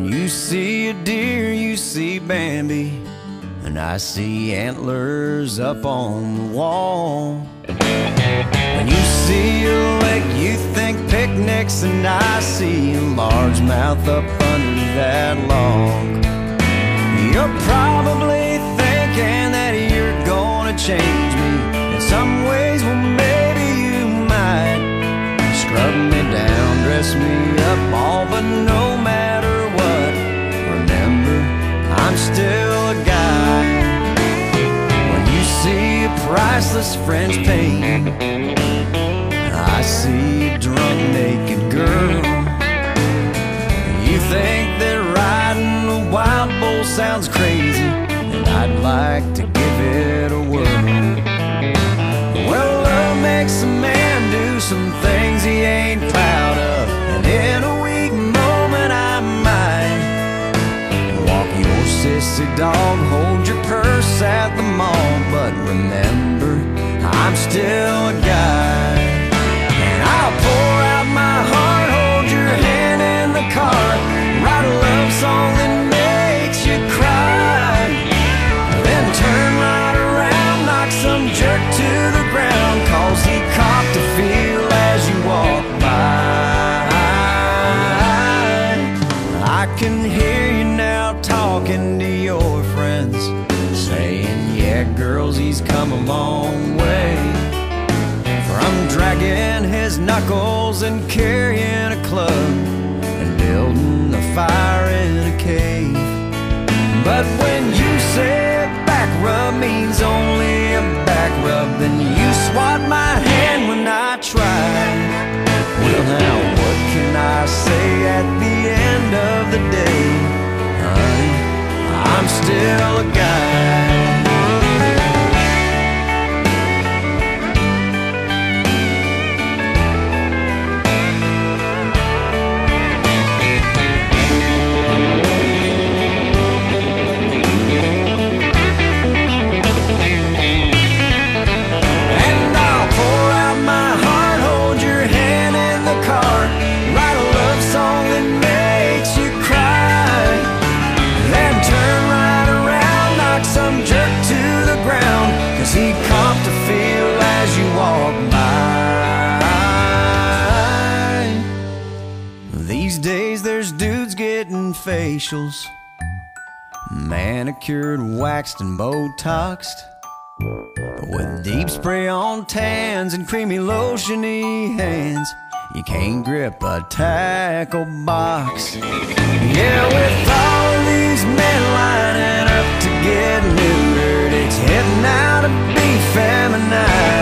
When you see a deer, you see Bambi, and I see antlers up on the wall. When you see a lake, you think picnics, and I see a largemouth up under that log. You're probably thinking that you're gonna change me in some ways. Well, maybe you might. Scrub me down, dress me up, all, but no matter what, remember, I'm still a guy. When you see a priceless French painting, I see a drunk naked girl. You think that riding a wild bull sounds crazy, and I'd like to give it a whirl. Well, love makes a man do some things he ain't proud of, and in a weak moment I might walk your sissy dog, hold your purse at the mall. But remember, I'm still a guy, and I'll pour out my heart, hold your hand in the car, write a love song that makes you cry, then turn right around, knock some jerk to the ground, 'cause he copped a feel as you walk by. I can hear you now talking to your friends, saying, yeah, girls, he's come a long way, from dragging his knuckles and carrying a club and building a fire in a cave. But when you say back rub means only a back rub, then you swat my hand when I tried. Well, now what can I say at the end of the day? Honey, I'm still a guy. He copped a feel as you walk by. These days there's dudes getting facials, manicured, waxed, and Botoxed, with deep spray on tans and creamy lotiony hands. You can't grip a tackle box. Yeah, with all of these men lining up to get neutered, it's heading out to be feminized.